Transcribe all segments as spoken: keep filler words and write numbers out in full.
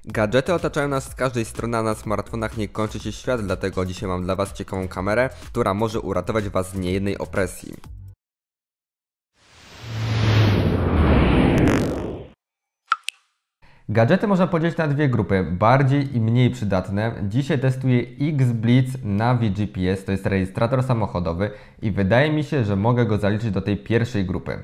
Gadżety otaczają nas z każdej strony, a na smartfonach nie kończy się świat, dlatego dzisiaj mam dla Was ciekawą kamerę, która może uratować Was z niejednej opresji. Gadżety można podzielić na dwie grupy, bardziej i mniej przydatne. Dzisiaj testuję X-Blitz Navi G P S, to jest rejestrator samochodowy i wydaje mi się, że mogę go zaliczyć do tej pierwszej grupy.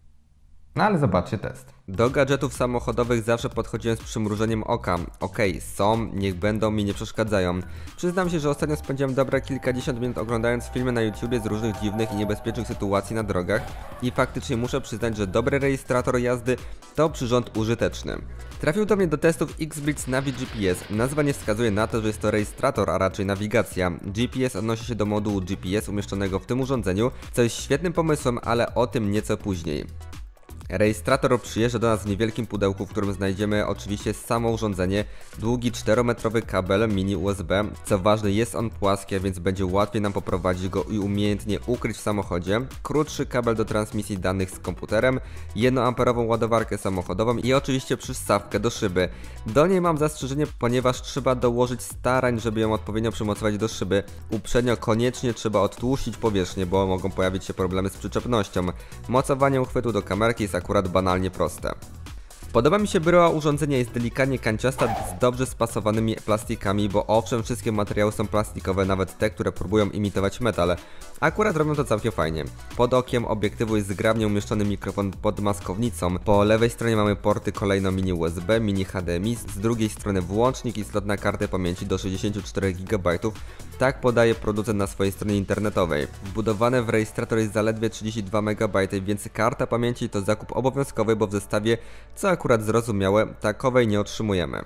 No ale zobaczcie test. Do gadżetów samochodowych zawsze podchodziłem z przymrużeniem oka. Okej, okay, są, niech będą, mi nie przeszkadzają. Przyznam się, że ostatnio spędziłem dobre kilkadziesiąt minut oglądając filmy na YouTubie z różnych dziwnych i niebezpiecznych sytuacji na drogach i faktycznie muszę przyznać, że dobry rejestrator jazdy to przyrząd użyteczny. Trafił do mnie do testów X-Blitz Navi G P S. Nazwa nie wskazuje na to, że jest to rejestrator, a raczej nawigacja. G P S odnosi się do modułu G P S umieszczonego w tym urządzeniu, co jest świetnym pomysłem, ale o tym nieco później. Rejestrator przyjeżdża do nas w niewielkim pudełku, w którym znajdziemy oczywiście samo urządzenie, długi czterometrowy kabel mini U S B. Co ważne, jest on płaski, a więc będzie łatwiej nam poprowadzić go i umiejętnie ukryć w samochodzie. Krótszy kabel do transmisji danych z komputerem, jednoamperową ładowarkę samochodową i oczywiście przystawkę do szyby. Do niej mam zastrzeżenie, ponieważ trzeba dołożyć starań, żeby ją odpowiednio przymocować do szyby. Uprzednio koniecznie trzeba odtłuścić powierzchnię, bo mogą pojawić się problemy z przyczepnością. Mocowanie uchwytu do kamerki jest akurat banalnie proste. Podoba mi się bryła urządzenia, jest delikatnie kanciasta z dobrze spasowanymi plastikami, bo owszem, wszystkie materiały są plastikowe, nawet te, które próbują imitować metal. Akurat robią to całkiem fajnie. Pod okiem obiektywu jest zgrabnie umieszczony mikrofon pod maskownicą. Po lewej stronie mamy porty kolejno mini U S B, mini H D M I, z drugiej strony włącznik i slot na kartę pamięci do sześćdziesięciu czterech gigabajtów. Tak podaje producent na swojej stronie internetowej. Wbudowane w rejestrator jest zaledwie trzydzieści dwa megabajty, więc karta pamięci to zakup obowiązkowy, bo w zestawie, co akurat zrozumiałe, takowej nie otrzymujemy.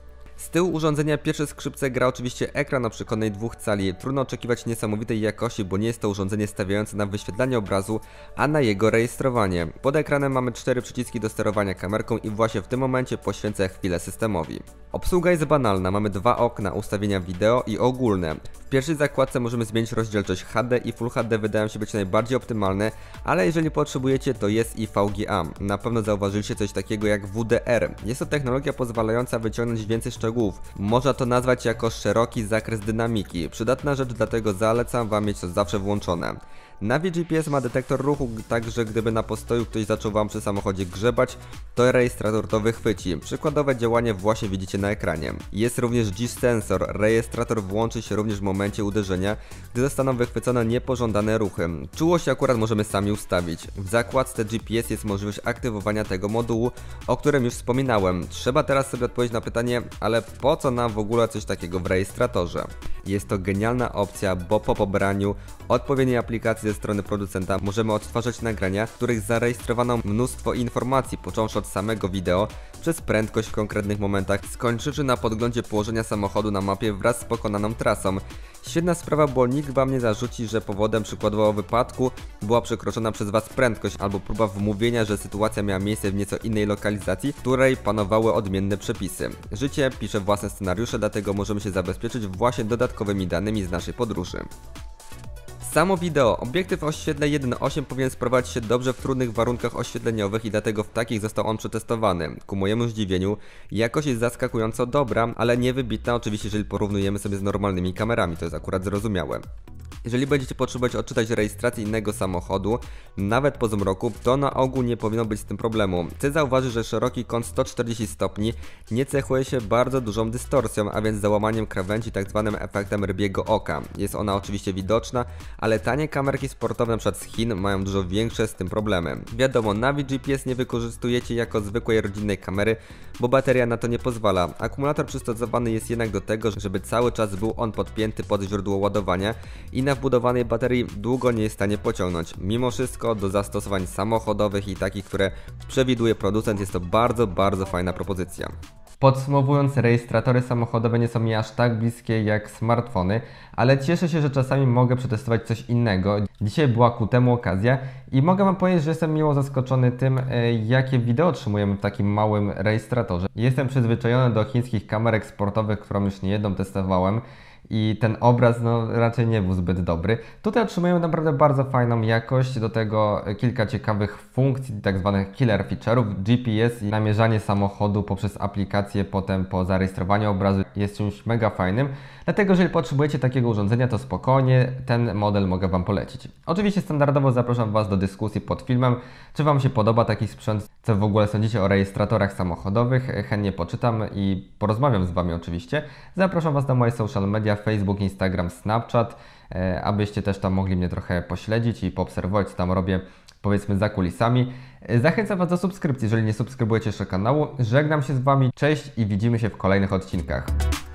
Z tyłu urządzenia pierwsze skrzypce gra oczywiście ekran o przekątnej dwóch cali. Trudno oczekiwać niesamowitej jakości, bo nie jest to urządzenie stawiające na wyświetlanie obrazu, a na jego rejestrowanie. Pod ekranem mamy cztery przyciski do sterowania kamerką i właśnie w tym momencie poświęcę chwilę systemowi. Obsługa jest banalna, mamy dwa okna, ustawienia wideo i ogólne. W pierwszej zakładce możemy zmienić rozdzielczość H D i Full H D wydają się być najbardziej optymalne, ale jeżeli potrzebujecie, to jest i V G A. Na pewno zauważyliście coś takiego jak W D R. Jest to technologia pozwalająca wyciągnąć więcej szczegółów. Można to nazwać jako szeroki zakres dynamiki. Przydatna rzecz, dlatego zalecam Wam mieć to zawsze włączone. Navi G P S ma detektor ruchu, także gdyby na postoju ktoś zaczął Wam przy samochodzie grzebać, to rejestrator to wychwyci. Przykładowe działanie właśnie widzicie na ekranie. Jest również G-sensor. Rejestrator włączy się również w momencie uderzenia, gdy zostaną wychwycone niepożądane ruchy. Czułość akurat możemy sami ustawić. W zakładce G P S jest możliwość aktywowania tego modułu, o którym już wspominałem. Trzeba teraz sobie odpowiedzieć na pytanie, ale po co nam w ogóle coś takiego w rejestratorze? Jest to genialna opcja, bo po pobraniu odpowiedniej aplikacji ze strony producenta możemy odtwarzać nagrania, w których zarejestrowano mnóstwo informacji, począwszy od samego wideo, przez prędkość w konkretnych momentach, skończywszy na podglądzie położenia samochodu na mapie wraz z pokonaną trasą. Świetna sprawa, bo nikt Wam nie zarzuci, że powodem przykładowo wypadku była przekroczona przez Was prędkość albo próba wmówienia, że sytuacja miała miejsce w nieco innej lokalizacji, w której panowały odmienne przepisy. Życie pisze własne scenariusze, dlatego możemy się zabezpieczyć właśnie dodatkowymi danymi z naszej podróży. Samo wideo. Obiektyw o świetle jeden przecinek osiem powinien sprowadzić się dobrze w trudnych warunkach oświetleniowych i dlatego w takich został on przetestowany. Ku mojemu zdziwieniu jakość jest zaskakująco dobra, ale nie wybitna oczywiście, jeżeli porównujemy sobie z normalnymi kamerami, to jest akurat zrozumiałe. Jeżeli będziecie potrzebować odczytać rejestrację innego samochodu, nawet po zmroku, to na ogół nie powinno być z tym problemu. Chcę zauważyć, że szeroki kąt sto czterdzieści stopni nie cechuje się bardzo dużą dystorsją, a więc załamaniem krawędzi, tak zwanym efektem rybiego oka. Jest ona oczywiście widoczna, ale tanie kamerki sportowe np. z Chin mają dużo większe z tym problemy. Wiadomo, Navi G P S nie wykorzystujecie jako zwykłej rodzinnej kamery, bo bateria na to nie pozwala. Akumulator przystosowany jest jednak do tego, żeby cały czas był on podpięty pod źródło ładowania i na wbudowanej baterii długo nie jest w stanie pociągnąć. Mimo wszystko do zastosowań samochodowych i takich, które przewiduje producent, jest to bardzo, bardzo fajna propozycja. Podsumowując, rejestratory samochodowe nie są mi aż tak bliskie jak smartfony, ale cieszę się, że czasami mogę przetestować coś innego. Dzisiaj była ku temu okazja i mogę Wam powiedzieć, że jestem miło zaskoczony tym, jakie wideo otrzymujemy w takim małym rejestratorze. Jestem przyzwyczajony do chińskich kamerek sportowych, którą już niejedną testowałem i ten obraz no, raczej nie był zbyt dobry. Tutaj otrzymujemy naprawdę bardzo fajną jakość, do tego kilka ciekawych funkcji, tak zwanych killer feature'ów. G P S i namierzanie samochodu poprzez aplikację potem po zarejestrowaniu obrazu jest czymś mega fajnym. Dlatego jeżeli potrzebujecie takiego urządzenia, to spokojnie ten model mogę Wam polecić. Oczywiście standardowo zapraszam Was do dyskusji pod filmem, czy Wam się podoba taki sprzęt, co w ogóle sądzicie o rejestratorach samochodowych. Chętnie poczytam i porozmawiam z Wami oczywiście. Zapraszam Was na moje social media, Facebook, Instagram, Snapchat, abyście też tam mogli mnie trochę pośledzić i poobserwować, co tam robię, powiedzmy, za kulisami. Zachęcam Was do subskrypcji, jeżeli nie subskrybujecie jeszcze kanału. Żegnam się z Wami, cześć i widzimy się w kolejnych odcinkach.